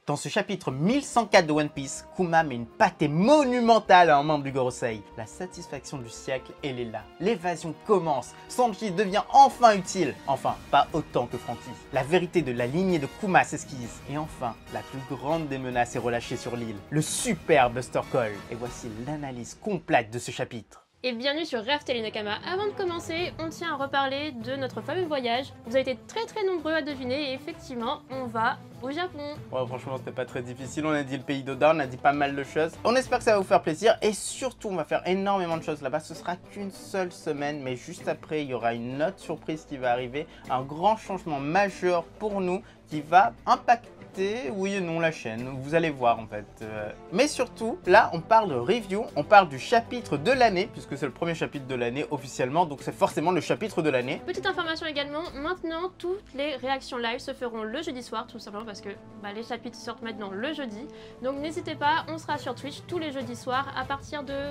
Dans ce chapitre 1104 de One Piece, Kuma met une pâtée monumentale à un membre du Gorosei. La satisfaction du siècle, elle est là. L'évasion commence. Sanji devient enfin utile. Enfin, pas autant que Franky. La vérité de la lignée de Kuma s'esquisse. Et enfin, la plus grande des menaces est relâchée sur l'île. Le super Buster Call. Et voici l'analyse complète de ce chapitre. Et bienvenue sur Raftel et Nakama. Avant de commencer, on tient à reparler de notre fameux voyage. Vous avez été très nombreux à deviner et effectivement, on va au Japon. Ouais, franchement, c'était pas très difficile. On a dit le pays d'Oda, on a dit pas mal de choses. On espère que ça va vous faire plaisir et surtout, on va faire énormément de choses là-bas. Ce sera qu'une seule semaine, mais juste après, il y aura une autre surprise qui va arriver. Un grand changement majeur pour nous qui va impacter oui et non la chaîne, vous allez voir en fait. Mais surtout, là on parle de review, on parle du chapitre de l'année, puisque c'est le premier chapitre de l'année officiellement, donc c'est forcément le chapitre de l'année. Petite information également, maintenant toutes les réactions live se feront le jeudi soir, tout simplement parce que les chapitres sortent maintenant le jeudi. Donc n'hésitez pas, on sera sur Twitch tous les jeudis soirs à partir de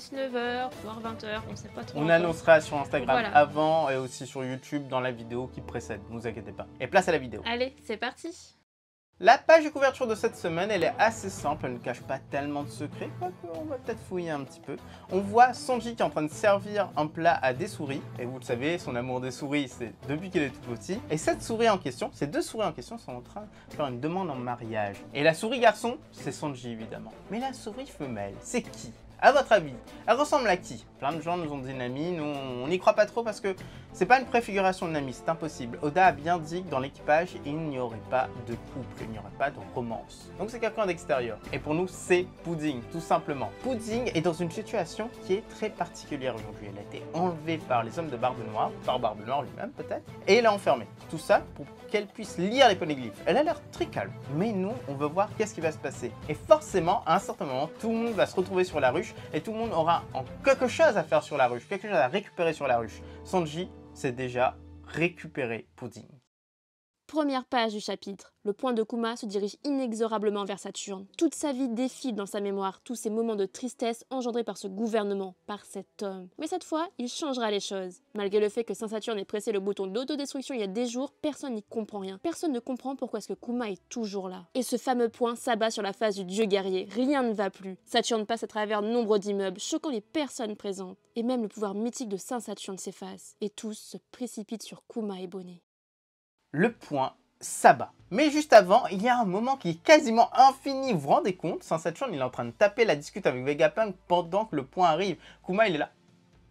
19h, voire 20h, on sait pas trop. On annoncera sur Instagram voilà. Avant et aussi sur YouTube dans la vidéo qui précède, ne vous inquiétez pas. Et place à la vidéo. Allez, c'est parti. La page de couverture de cette semaine, elle est assez simple, elle ne cache pas tellement de secrets, quoique on va peut-être fouiller un petit peu. On voit Sanji qui est en train de servir un plat à des souris, et vous le savez, son amour des souris, c'est depuis qu'il est tout petit. Et cette souris en question, ces deux souris en question sont en train de faire une demande en mariage. Et la souris garçon, c'est Sanji évidemment. Mais la souris femelle, c'est qui ? À votre avis, elle ressemble à qui? Plein de gens nous ont dit Nami, nous on n'y croit pas trop parce que c'est pas une préfiguration de Nami, c'est impossible. Oda a bien dit que dans l'équipage, il n'y aurait pas de couple, il n'y aurait pas de romance. Donc c'est quelqu'un d'extérieur. Et pour nous, c'est Pudding, tout simplement. Pudding est dans une situation qui est très particulière aujourd'hui. Elle a été enlevée par les hommes de Barbe Noire, par Barbe Noire lui-même peut-être, et elle est enfermée. Tout ça pour qu'elle puisse lire les poneglyphes. Elle a l'air très calme, mais nous, on veut voir qu'est-ce qui va se passer. Et forcément, à un certain moment, tout le monde va se retrouver sur la ruche et tout le monde aura quelque chose à faire sur la ruche, quelque chose à récupérer sur la ruche. Sanji, c'est déjà récupérer Pudding. Première page du chapitre. Le point de Kuma se dirige inexorablement vers Saturne. Toute sa vie défile dans sa mémoire, tous ces moments de tristesse engendrés par ce gouvernement, par cet homme. Mais cette fois, il changera les choses. Malgré le fait que Saint-Saturne ait pressé le bouton d'autodestruction il y a des jours, personne n'y comprend rien. Personne ne comprend pourquoi est-ce que Kuma est toujours là. Et ce fameux point s'abat sur la face du dieu guerrier. Rien ne va plus. Saturne passe à travers nombre d'immeubles, choquant les personnes présentes. Et même le pouvoir mythique de Saint-Saturne s'efface. Et tous se précipitent sur Kuma et Bonnet. Le point s'abat. Mais juste avant, il y a un moment qui est quasiment infini. Vous vous rendez compte? Saint-Saturne, il est en train de taper la discute avec Vegapunk pendant que le point arrive. Kuma, il est là.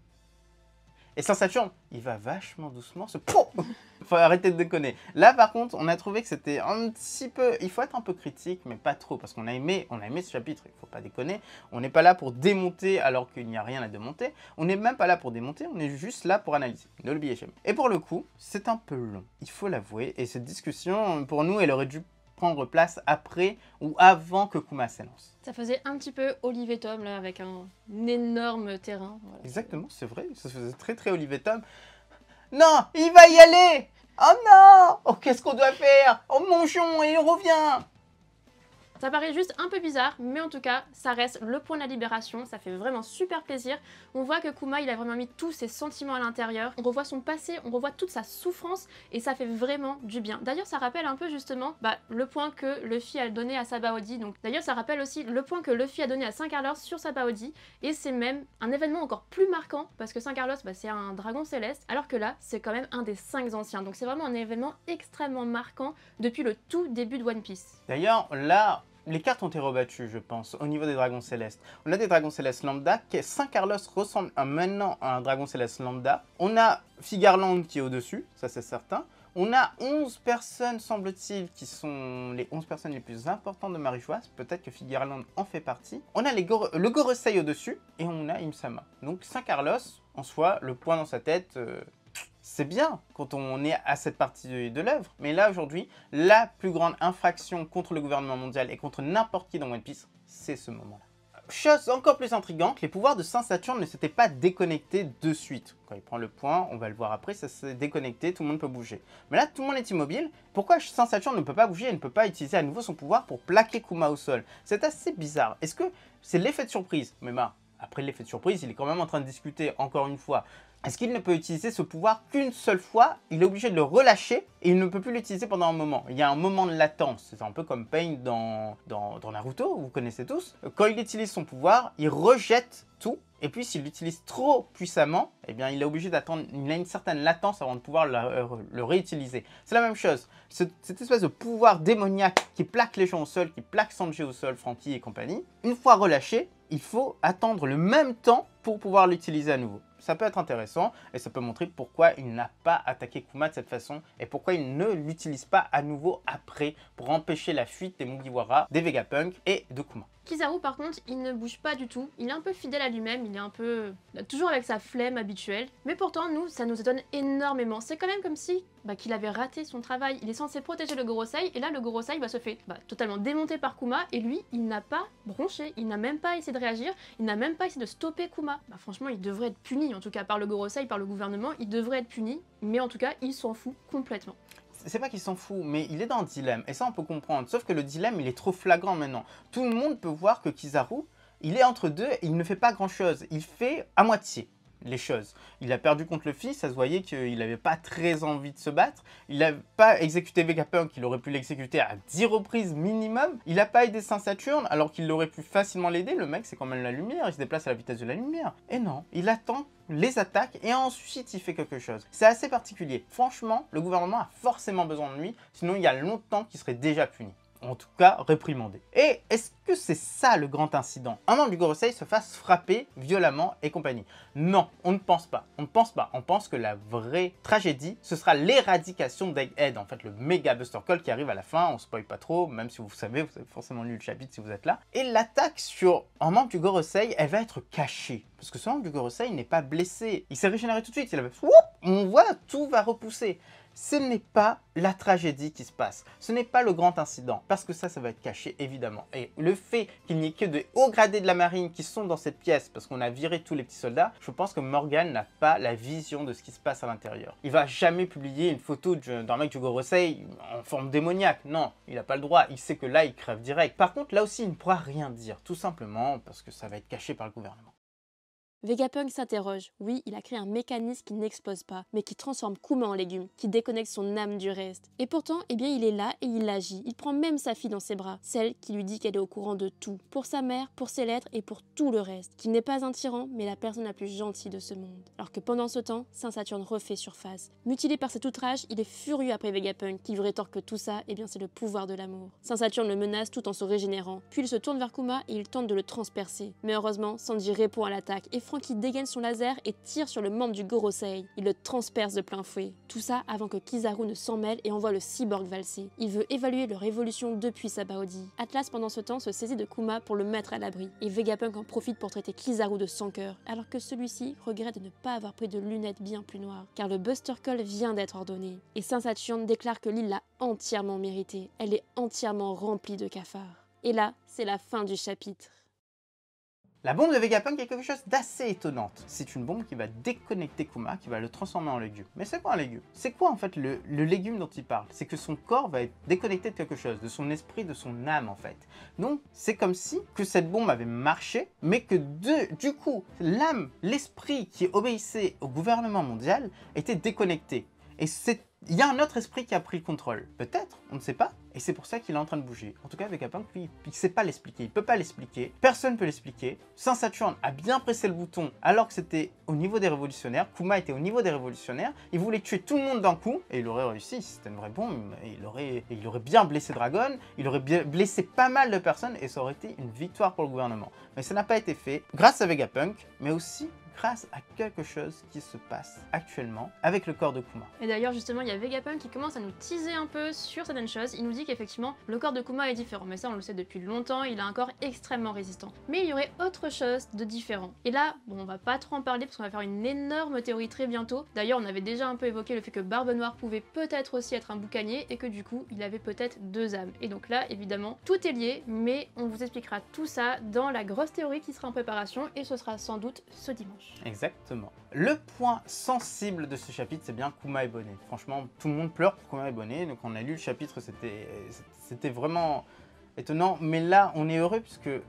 Et Saint-Saturne, il va vachement doucement se... Faut arrêter de déconner. Là, par contre, on a trouvé que c'était un petit peu... Il faut être un peu critique, mais pas trop, parce qu'on a aimé ce chapitre, il faut pas déconner. On n'est pas là pour démonter alors qu'il n'y a rien à démonter. On n'est même pas là pour démonter, on est juste là pour analyser. Ne l'oubliez jamais. Et pour le coup, c'est un peu long, il faut l'avouer. Et cette discussion, pour nous, elle aurait dû prendre place après ou avant que Kuma s'élance. Ça faisait un petit peu Olive et Tom, là, avec un énorme terrain. Voilà. Exactement, c'est vrai, ça faisait très Olive et Tom. Non, il va y aller! Oh non! Oh, qu'est-ce qu'on doit faire? Oh mon jonc, il revient! Ça paraît juste un peu bizarre, mais en tout cas, ça reste le point de la libération, ça fait vraiment super plaisir. On voit que Kuma, il a vraiment mis tous ses sentiments à l'intérieur, on revoit son passé, on revoit toute sa souffrance, et ça fait vraiment du bien. D'ailleurs, ça rappelle un peu justement le point que Luffy a donné à Sabaody. Donc, d'ailleurs, ça rappelle aussi le point que Luffy a donné à Saint Carlos sur Sabaody, et c'est même un événement encore plus marquant, parce que Saint Carlos, c'est un dragon céleste, alors que là, c'est quand même un des 5 anciens. Donc c'est vraiment un événement extrêmement marquant depuis le tout début de One Piece. D'ailleurs, là... les cartes ont été rebattues, je pense, au niveau des dragons célestes. On a des dragons célestes lambda, Saint Carlos ressemble maintenant à un dragon céleste lambda. On a Figarland qui est au-dessus, ça c'est certain. On a 11 personnes, semble-t-il, qui sont les 11 personnes les plus importantes de Marie-Joise. Peut-être que Figarland en fait partie. On a le Gorosei au-dessus, et on a Im-sama. Donc Saint Carlos, en soi, le point dans sa tête... c'est bien quand on est à cette partie de l'œuvre, mais là aujourd'hui, la plus grande infraction contre le gouvernement mondial et contre n'importe qui dans One Piece, c'est ce moment-là. Chose encore plus intrigante, les pouvoirs de Saint-Saturne ne s'étaient pas déconnectés de suite. Quand il prend le point, on va le voir après, ça s'est déconnecté, tout le monde peut bouger. Mais là, tout le monde est immobile. Pourquoi Saint-Saturne ne peut pas bouger et ne peut pas utiliser à nouveau son pouvoir pour plaquer Kuma au sol? C'est assez bizarre. Est-ce que c'est l'effet de surprise? Mais après l'effet de surprise, il est quand même en train de discuter, encore une fois, est-ce qu'il ne peut utiliser ce pouvoir qu'une seule fois? Il est obligé de le relâcher et il ne peut plus l'utiliser pendant un moment. Il y a un moment de latence. C'est un peu comme Pain dans Naruto, vous connaissez tous. Quand il utilise son pouvoir, il rejette tout. Et puis s'il l'utilise trop puissamment, eh bien il est obligé d'attendre, il a une certaine latence avant de pouvoir le réutiliser. C'est la même chose. Cette espèce de pouvoir démoniaque qui plaque les gens au sol, qui plaque Sanji au sol, Franky et compagnie, une fois relâché, il faut attendre le même temps pour pouvoir l'utiliser à nouveau. Ça peut être intéressant et ça peut montrer pourquoi il n'a pas attaqué Kuma de cette façon et pourquoi il ne l'utilise pas à nouveau après pour empêcher la fuite des Mugiwara, des Vegapunk et de Kuma. Kizaru par contre, il ne bouge pas du tout, il est un peu fidèle à lui-même, il est un peu... toujours avec sa flemme habituelle, mais pourtant nous, ça nous étonne énormément. C'est quand même comme si qu'il avait raté son travail, il est censé protéger le Gorosei, et là le Gorosei se fait totalement démonter par Kuma, et lui, il n'a pas bronché, il n'a même pas essayé de réagir, il n'a même pas essayé de stopper Kuma. Franchement, il devrait être puni, en tout cas par le Gorosei, par le gouvernement, il devrait être puni, mais en tout cas, il s'en fout complètement. C'est pas qu'il s'en fout, mais il est dans un dilemme, et ça on peut comprendre. Sauf que le dilemme, il est trop flagrant maintenant. Tout le monde peut voir que Kizaru, il est entre deux, et il ne fait pas grand chose. Il fait à moitié les choses. Il a perdu contre Luffy, ça se voyait qu'il n'avait pas très envie de se battre. Il n'a pas exécuté Vegapunk, il aurait pu l'exécuter à 10 reprises minimum. Il n'a pas aidé Saint-Saturne, alors qu'il aurait pu facilement l'aider. Le mec, c'est quand même la lumière, il se déplace à la vitesse de la lumière. Et non, il attend les attaques et ensuite il fait quelque chose. C'est assez particulier. Franchement, le gouvernement a forcément besoin de lui, sinon il y a longtemps qu'il serait déjà puni. En tout cas, réprimandé. Et est-ce que c'est ça le grand incident? Un membre du Gorosei se fasse frapper violemment et compagnie? Non, on ne pense pas. On ne pense pas. On pense que la vraie tragédie, ce sera l'éradication d'Egghead, en fait le méga Buster Call qui arrive à la fin, on spoil pas trop, même si vous avez forcément lu le chapitre si vous êtes là. Et l'attaque sur un membre du Gorosei, elle va être cachée. Parce que ce membre du Gorosei n'est pas blessé. Il s'est régénéré tout de suite, il avait... On voit, tout va repousser. Ce n'est pas la tragédie qui se passe, ce n'est pas le grand incident, parce que ça va être caché évidemment. Et le fait qu'il n'y ait que des hauts gradés de la marine qui sont dans cette pièce, parce qu'on a viré tous les petits soldats, je pense que Morgan n'a pas la vision de ce qui se passe à l'intérieur. Il va jamais publier une photo d'un mec du Gorosei en forme démoniaque, non, il n'a pas le droit, il sait que là il crève direct. Par contre là aussi il ne pourra rien dire, tout simplement parce que ça va être caché par le gouvernement. Vegapunk s'interroge. Oui, il a créé un mécanisme qui n'explose pas, mais qui transforme Kuma en légume, qui déconnecte son âme du reste. Et pourtant, il est là et il agit. Il prend même sa fille dans ses bras, celle qui lui dit qu'elle est au courant de tout. Pour sa mère, pour ses lettres et pour tout le reste. Qu'il n'est pas un tyran, mais la personne la plus gentille de ce monde. Alors que pendant ce temps, Saint-Saturne refait surface. Mutilé par cet outrage, il est furieux après Vegapunk, qui lui rétorque que tout ça, c'est le pouvoir de l'amour. Saint-Saturne le menace tout en se régénérant. Puis il se tourne vers Kuma et il tente de le transpercer. Mais heureusement, Sanji répond à l'attaque et Franky dégaine son laser et tire sur le membre du Gorosei. Il le transperce de plein fouet. Tout ça avant que Kizaru ne s'en mêle et envoie le cyborg valser. Il veut évaluer leur évolution depuis Sabaody. Atlas pendant ce temps se saisit de Kuma pour le mettre à l'abri. Et Vegapunk en profite pour traiter Kizaru de sans cœur, alors que celui-ci regrette de ne pas avoir pris de lunettes bien plus noires, car le Buster Call vient d'être ordonné. Et Saint-Saturne déclare que l'île l'a entièrement méritée. Elle est entièrement remplie de cafards. Et là, c'est la fin du chapitre. La bombe de Vegapunk est quelque chose d'assez étonnante. C'est une bombe qui va déconnecter Kuma, qui va le transformer en légume. Mais c'est quoi un légume? C'est quoi en fait le légume dont il parle? C'est que son corps va être déconnecté de quelque chose, de son esprit, de son âme en fait. Donc c'est comme si que cette bombe avait marché, mais que du coup, l'âme, l'esprit qui obéissait au gouvernement mondial était déconnecté. Et il y a un autre esprit qui a pris le contrôle. Peut-être, on ne sait pas. Et c'est pour ça qu'il est en train de bouger. En tout cas, Vegapunk, lui, il ne sait pas l'expliquer. Il ne peut pas l'expliquer. Personne ne peut l'expliquer. Saint-Saturne a bien pressé le bouton alors que c'était au niveau des révolutionnaires. Kuma était au niveau des révolutionnaires. Il voulait tuer tout le monde d'un coup. Et il aurait réussi. Si c'était une vraie bombe, il aurait bien blessé Dragon. Il aurait bien blessé pas mal de personnes. Et ça aurait été une victoire pour le gouvernement. Mais ça n'a pas été fait grâce à Vegapunk, mais aussi grâce à quelque chose qui se passe actuellement avec le corps de Kuma. Et d'ailleurs justement il y a Vegapunk qui commence à nous teaser un peu sur certaines choses. Il nous dit qu'effectivement le corps de Kuma est différent, mais ça on le sait depuis longtemps, il a un corps extrêmement résistant. Mais il y aurait autre chose de différent. Et là, bon, on va pas trop en parler parce qu'on va faire une énorme théorie très bientôt. D'ailleurs on avait déjà un peu évoqué le fait que Barbe Noire pouvait peut-être aussi être un boucanier et que du coup il avait peut-être deux âmes. Et donc là évidemment tout est lié, mais on vous expliquera tout ça dans la grosse théorie qui sera en préparation et ce sera sans doute ce dimanche. Exactement. Le point sensible de ce chapitre, c'est bien Kuma et Bonnet. Franchement, tout le monde pleure pour Kuma et Bonnet. Donc on a lu le chapitre, c'était vraiment étonnant. Mais là, on est heureux puisque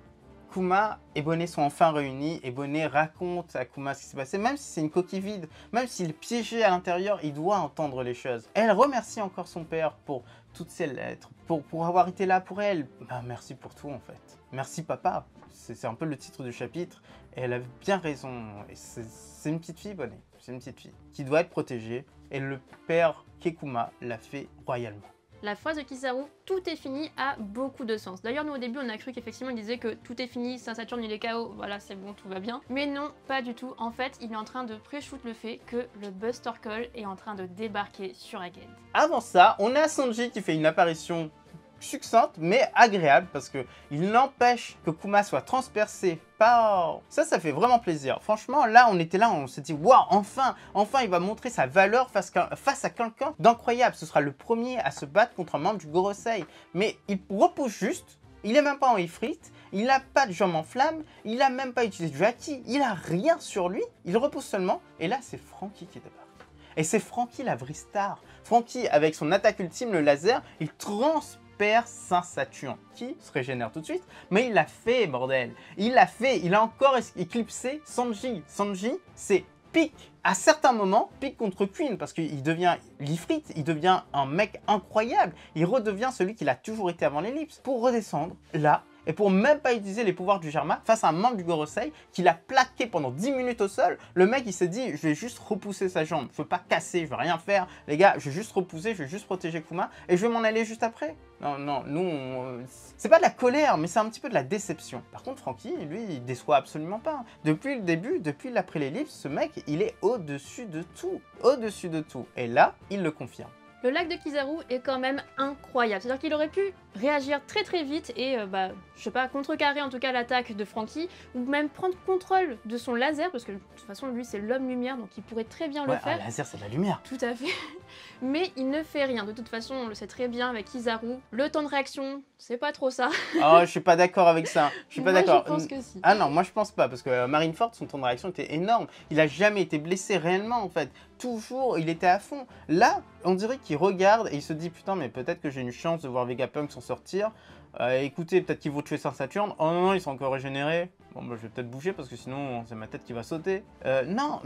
Kuma et Bonnet sont enfin réunis et Bonnet raconte à Kuma ce qui s'est passé. Même si c'est une coquille vide, même s'il est piégé à l'intérieur, il doit entendre les choses. Elle remercie encore son père pour toutes ces lettres, pour avoir été là pour elle. Bah, merci pour tout en fait. Merci papa. C'est un peu le titre du chapitre. Et elle a bien raison. C'est une petite fille, Bonnet. C'est une petite fille qui doit être protégée. Et le père Kekuma l'a fait royalement. La phrase de Kizaru, tout est fini, a beaucoup de sens. D'ailleurs, nous au début, on a cru qu'effectivement il disait que tout est fini, Saint-Saturne il est KO, voilà, c'est bon, tout va bien. Mais non, pas du tout. En fait, il est en train de pré-shoot le fait que le Buster Call est en train de débarquer sur Aged. Avant ça, on a Sanji qui fait une apparition succincte mais agréable parce que il n'empêche que Kuma soit transpercé par... Ça fait vraiment plaisir. Franchement, là, on était là, on s'est dit, waouh, enfin, il va montrer sa valeur face à quelqu'un d'incroyable. Ce sera le premier à se battre contre un membre du Gorosei. Mais il repousse juste, il est même pas en ifrit, il n'a pas de jambes en flamme, il n'a même pas utilisé du haki, il a rien sur lui, il repousse seulement. Et là, c'est Franky qui débarque. Et c'est Franky la vraie star. Franky, avec son attaque ultime, le laser, il transperce Saint-Saturne, qui se régénère tout de suite, mais il l'a fait, bordel. Il l'a fait, il a encore éclipsé Sanji. Sanji, c'est pique. À certains moments, pique contre Queen, parce qu'il devient l'Ifrit, il devient un mec incroyable. Il redevient celui qu'il a toujours été avant l'ellipse, pour redescendre là, et pour même pas utiliser les pouvoirs du Germa face à un membre du Gorosei qui l'a plaqué pendant 10 minutes au sol. Le mec il s'est dit, je vais juste repousser sa jambe, je veux pas casser, je veux rien faire, les gars, je vais juste repousser, je vais juste protéger Kuma et je vais m'en aller juste après. Non, nous, c'est pas de la colère, mais c'est un petit peu de la déception. Par contre, Franky, lui, il déçoit absolument pas. Depuis le début, depuis l'après l'ellipse, ce mec, il est au-dessus de tout, au-dessus de tout. Et là, il le confirme. Le lac de Kizaru est quand même incroyable. C'est-à-dire qu'il aurait pu réagir très vite et, je sais pas, contrecarrer en tout cas l'attaque de Franky, ou même prendre contrôle de son laser, parce que de toute façon, lui, c'est l'homme lumière, donc il pourrait très bien le faire. Un laser, c'est de la lumière. Tout à fait. Mais il ne fait rien. De toute façon, on le sait très bien avec Kizaru. Le temps de réaction, c'est pas trop ça. Oh, je suis pas d'accord avec ça. Je suis pas d'accord. Je pense que si. Ah non, moi je pense pas, parce que Marineford, son temps de réaction était énorme. Il a jamais été blessé réellement, en fait. Toujours, il était à fond. Là, on dirait qu'il regarde et il se dit, putain, mais peut-être que j'ai une chance de voir Vegapunk s'en sortir. Écoutez, peut-être qu'ils vont tuer Saint-Saturne. Oh non, ils sont encore régénérés. Bon, bah, je vais peut-être bouger parce que sinon, c'est ma tête qui va sauter. Non.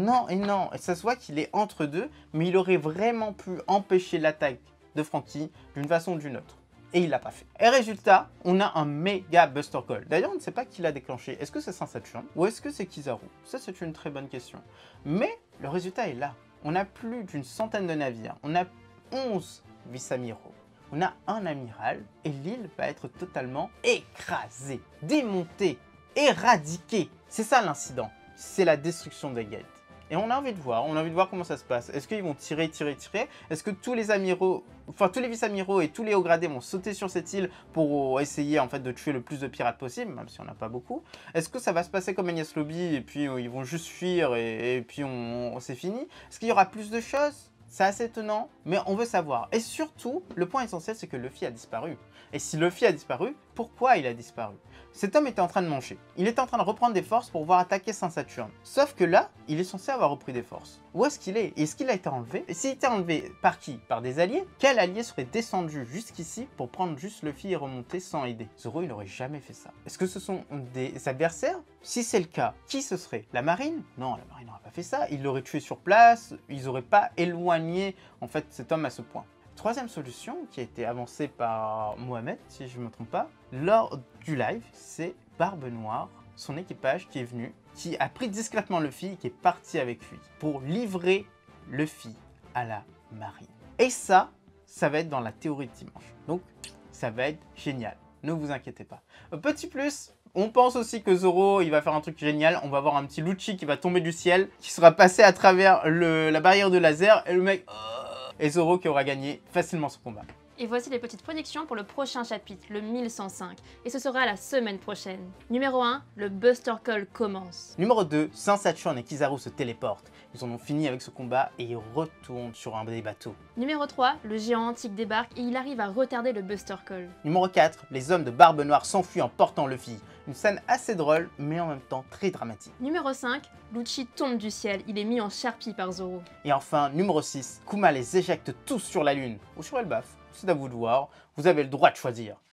Et ça se voit qu'il est entre deux, mais il aurait vraiment pu empêcher l'attaque de Franky d'une façon ou d'une autre. Et il l'a pas fait. Et résultat, on a un méga Buster Call. D'ailleurs, on ne sait pas qui l'a déclenché. Est-ce que c'est Saint-Saturne ou est-ce que c'est Kizaru? Ça, c'est une très bonne question. Mais le résultat est là. On a plus d'une centaine de navires. On a 11 vice-amiraux. On a un amiral et l'île va être totalement écrasée, démontée, éradiquée. C'est ça l'incident. C'est la destruction des gates. Et on a envie de voir comment ça se passe. Est-ce qu'ils vont tirer? Est-ce que tous les amiraux, enfin tous les vice-amiraux et tous les hauts gradés vont sauter sur cette île pour essayer en fait de tuer le plus de pirates possible, même si on n'a pas beaucoup? Est-ce que ça va se passer comme Agnès Lobby et puis ils vont juste fuir et puis c'est fini? Est-ce qu'il y aura plus de choses? C'est assez étonnant, mais on veut savoir. Et surtout, le point essentiel, c'est que Luffy a disparu. Et si Luffy a disparu, pourquoi il a disparu? Cet homme était en train de manger. Il était en train de reprendre des forces pour pouvoir attaquer Saint-Saturne. Sauf que là, il est censé avoir repris des forces. Où est-ce qu'il est? Est-ce qu'il a été enlevé? Et s'il a été enlevé par qui? Par des alliés? Quel allié serait descendu jusqu'ici pour prendre juste Luffy et remonter sans aider? Zoro, il n'aurait jamais fait ça. Est-ce que ce sont des adversaires? Si c'est le cas, qui ce serait? La marine? Non, la marine n'aurait pas fait ça. Ils l'auraient tué sur place. Ils n'auraient pas éloigné en fait cet homme à ce point. Troisième solution qui a été avancée par Mohamed, si je ne me trompe pas, lors du live, c'est Barbe Noire, son équipage qui est venu, qui a pris discrètement Luffy et qui est parti avec lui pour livrer Luffy à la marine. Et ça va être dans la théorie de dimanche. Donc, ça va être génial. Ne vous inquiétez pas. Petit plus, on pense aussi que Zoro, il va faire un truc génial. On va avoir un petit Lucci qui va tomber du ciel, qui sera passé à travers la barrière de laser et le mec... Et Zoro qui aura gagné facilement ce combat. Et voici les petites prédictions pour le prochain chapitre, le 1105. Et ce sera la semaine prochaine. Numéro 1, le Buster Call commence. Numéro 2, Saint-Saturne et Kizaru se téléportent. Ils en ont fini avec ce combat et ils retournent sur un des bateaux. Numéro 3, le géant antique débarque et il arrive à retarder le Buster Call. Numéro 4, les hommes de Barbe Noire s'enfuient en portant Luffy. Une scène assez drôle, mais en même temps très dramatique. Numéro 5, Lucci tombe du ciel, il est mis en charpie par Zoro. Et enfin, numéro 6, Kuma les éjecte tous sur la lune, ou sur Elbaf. C'est à vous de voir, vous avez le droit de choisir.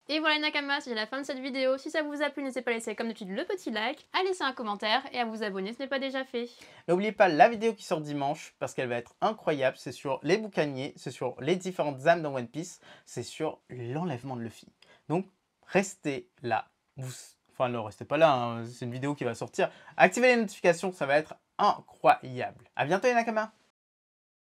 Et voilà les Nakamas, c'est la fin de cette vidéo. Si ça vous a plu, n'hésitez pas à laisser comme d'habitude le petit like, à laisser un commentaire et à vous abonner si ce n'est pas déjà fait. N'oubliez pas la vidéo qui sort dimanche parce qu'elle va être incroyable. C'est sur les boucaniers, c'est sur les différentes âmes dans One Piece, c'est sur l'enlèvement de Luffy. Donc restez là. Enfin ne restez pas là, hein. C'est une vidéo qui va sortir. Activez les notifications, ça va être incroyable. A bientôt les Nakamas.